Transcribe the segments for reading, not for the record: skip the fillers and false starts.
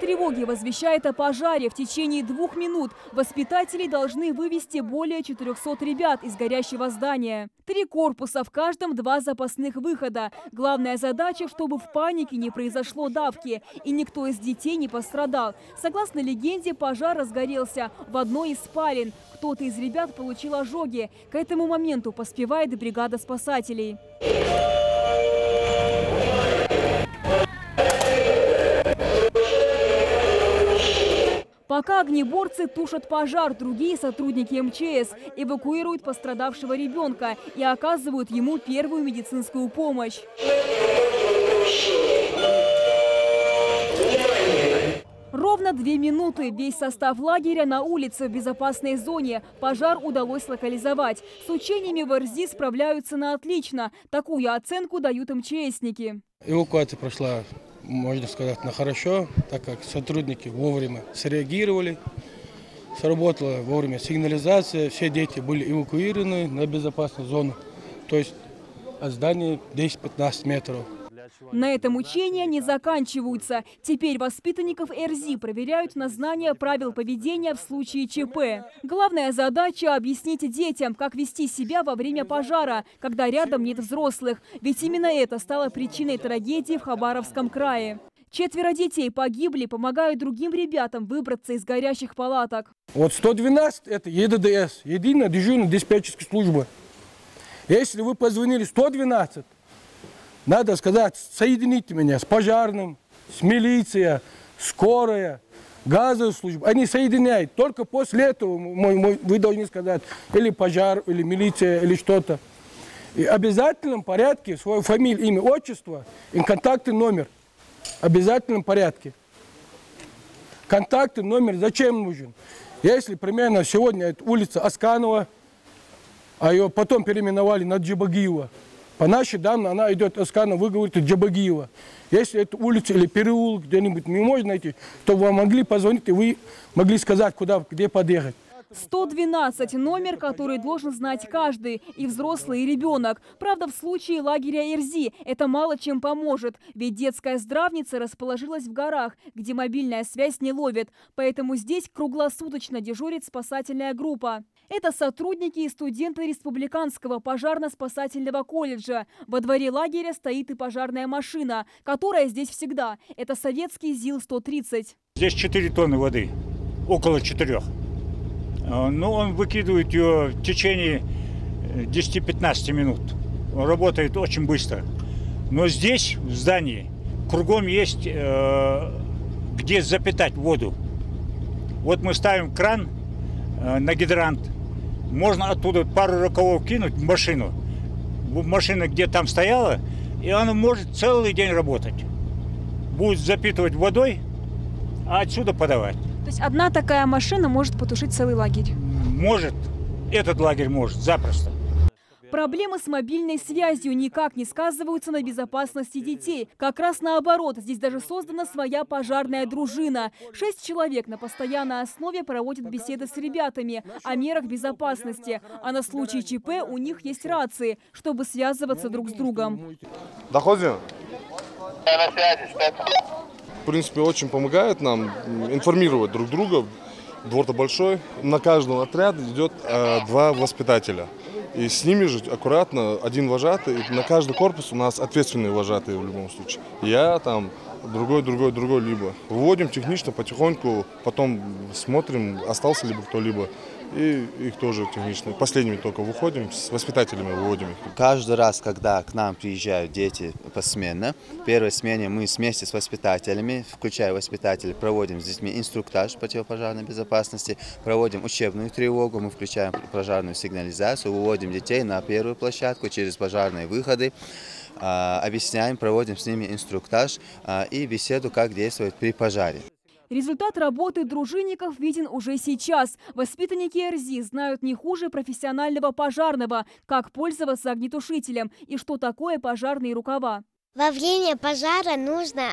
тревоги возвещает о пожаре. В течение 2 минут воспитатели должны вывести более 400 ребят из горящего здания. 3 корпуса, в каждом 2 запасных выхода. Главная задача, чтобы в панике не произошло давки и никто из детей не пострадал. Согласно легенде, пожар разгорелся в одной из спален. Кто-то из ребят получил ожоги. К этому моменту поспевает бригада спасателей. Пока огнеборцы тушат пожар, другие сотрудники МЧС эвакуируют пострадавшего ребенка и оказывают ему первую медицинскую помощь. Ровно 2 минуты. Весь состав лагеря на улице в безопасной зоне. Пожар удалось локализовать. С учениями в РЗИ справляются на отлично. Такую оценку дают МЧСники. Эвакуация прошла, можно сказать, на хорошо, так как сотрудники вовремя среагировали. Сработала вовремя сигнализация. Все дети были эвакуированы на безопасную зону. То есть от здания 10-15 метров. На этом учения не заканчиваются. Теперь воспитанников РЗИ проверяют на знание правил поведения в случае ЧП. Главная задача – объяснить детям, как вести себя во время пожара, когда рядом нет взрослых. Ведь именно это стало причиной трагедии в Хабаровском крае. 4 детей погибли, помогают другим ребятам выбраться из горящих палаток. Вот 112 – это ЕДДС, единая дежурная диспетчерская служба. Если вы позвонили 112, надо сказать, соедините меня с пожарным, с милицией, скорая, газовая служба. Они соединяют. Только после этого вы должны сказать или пожар, или милиция, или что-то. И в обязательном порядке свою фамилию, имя, отчество и контактный номер. В обязательном порядке. Контактный номер зачем нужен? Если примерно сегодня это улица Асканова, а ее потом переименовали на Джабагиева. По нашей данным, она идет Асканова, вы говорите Джабагиева. Если это улица или переулок где-нибудь не можно найти, то вам могли позвонить, и вы могли сказать, где подъехать. 112 – номер, который должен знать каждый, и взрослый, и ребенок. Правда, в случае лагеря РЗИ это мало чем поможет, ведь детская здравница расположилась в горах, где мобильная связь не ловит. Поэтому здесь круглосуточно дежурит спасательная группа. Это сотрудники и студенты Республиканского пожарно-спасательного колледжа. Во дворе лагеря стоит и пожарная машина, которая здесь всегда. Это советский ЗИЛ-130. Здесь 4 тонны воды, около 4. Но он выкидывает ее в течение 10-15 минут. Он работает очень быстро. Но здесь, в здании, кругом есть где запитать воду. Вот мы ставим кран на гидрант. Можно оттуда пару рукавов кинуть в машину. Машина где там стояла, и она может целый день работать. Будет запитывать водой, а отсюда подавать. То есть одна такая машина может потушить целый лагерь? Может. Этот лагерь может. Запросто. Проблемы с мобильной связью никак не сказываются на безопасности детей. Как раз наоборот, здесь даже создана своя пожарная дружина. 6 человек на постоянной основе проводят беседы с ребятами о мерах безопасности. А на случай ЧП у них есть рации, чтобы связываться друг с другом. Доходим? В принципе, очень помогает нам информировать друг друга. Двор-то большой. На каждом отряде идет 2 воспитателя. И с ними же аккуратно 1 вожатый. И на каждый корпус у нас ответственные вожатые в любом случае. Я там, другой либо. Выводим технично, потихоньку, потом смотрим, остался либо кто-либо. И их тоже технично. Последними только выходим, с воспитателями выводим их. Каждый раз, когда к нам приезжают дети посменно, в первой смене мы вместе с воспитателями, включая воспитателей, проводим с детьми инструктаж противопожарной безопасности, проводим учебную тревогу, мы включаем пожарную сигнализацию, выводим детей на первую площадку через пожарные выходы, объясняем, проводим с ними инструктаж и беседу, как действовать при пожаре. Результат работы дружинников виден уже сейчас. Воспитанники РЗИ знают не хуже профессионального пожарного, как пользоваться огнетушителем и что такое пожарные рукава. Во время пожара нужно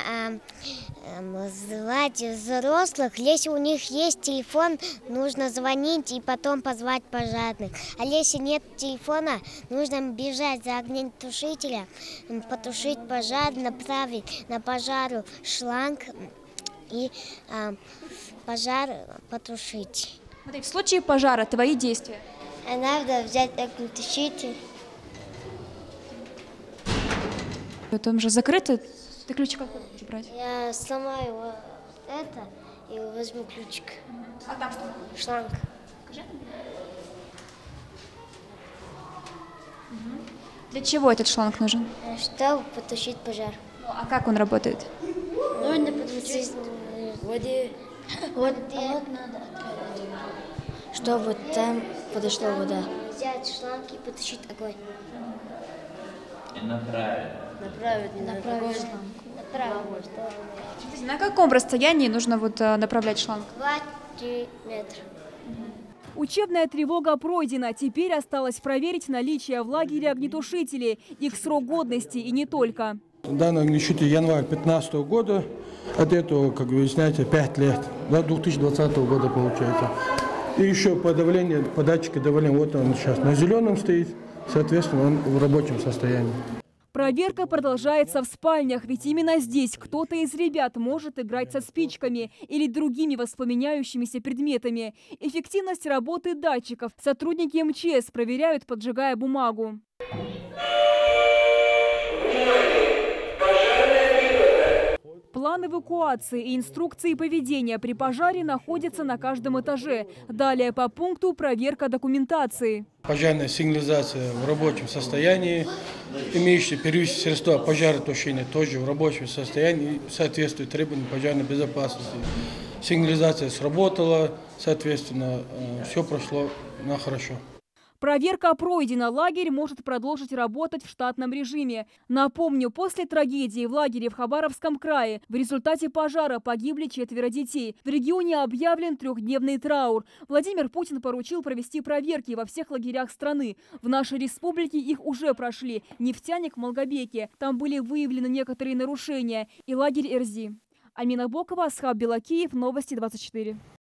звать взрослых. Если у них есть телефон, нужно звонить и потом позвать пожарных. А если нет телефона, нужно бежать за огнетушителем, потушить пожар, направить на пожару шланг и пожар потушить. Смотри, в случае пожара твои действия. Надо взять огнетушитель. Там же закрыто. Ты ключ какой будешь брать? Я сломаю вот это и возьму ключик. А там что? Шланг. Для чего этот шланг нужен? Чтобы потушить пожар. Ну, а как он работает? Нужно подключить воды. Вот надо отправить. Чтобы там подошла вода. Взять шланг и потушить огонь. И направить. Направить шланг. На каком расстоянии нужно направлять шланг? 2-3 метра. Учебная тревога пройдена. Теперь осталось проверить наличие в лагере огнетушителей, их срок годности и не только. Данный огнетушитель январь 2015 года, от этого, как вы знаете, 5 лет, до 2020 года получается. И еще по давлению, по датчику давления, вот он сейчас на зеленом стоит, соответственно, он в рабочем состоянии. Проверка продолжается в спальнях, ведь именно здесь кто-то из ребят может играть со спичками или другими воспламеняющимися предметами. Эффективность работы датчиков сотрудники МЧС проверяют, поджигая бумагу. План эвакуации и инструкции поведения при пожаре находятся на каждом этаже. Далее по пункту проверка документации. Пожарная сигнализация в рабочем состоянии, имеющие первичные средства пожаротушения тоже в рабочем состоянии, соответствует требованиям пожарной безопасности. Сигнализация сработала, соответственно, все прошло на хорошо. Проверка пройдена, лагерь может продолжить работать в штатном режиме. Напомню, после трагедии в лагере в Хабаровском крае в результате пожара погибли 4 детей. В регионе объявлен 3-дневный траур. Владимир Путин поручил провести проверки во всех лагерях страны. В нашей республике их уже прошли. Нефтяник в Малгобеке. Там были выявлены некоторые нарушения. И лагерь Эрзи. Амина Бокова, Асхаб Белакиев, Новости 24.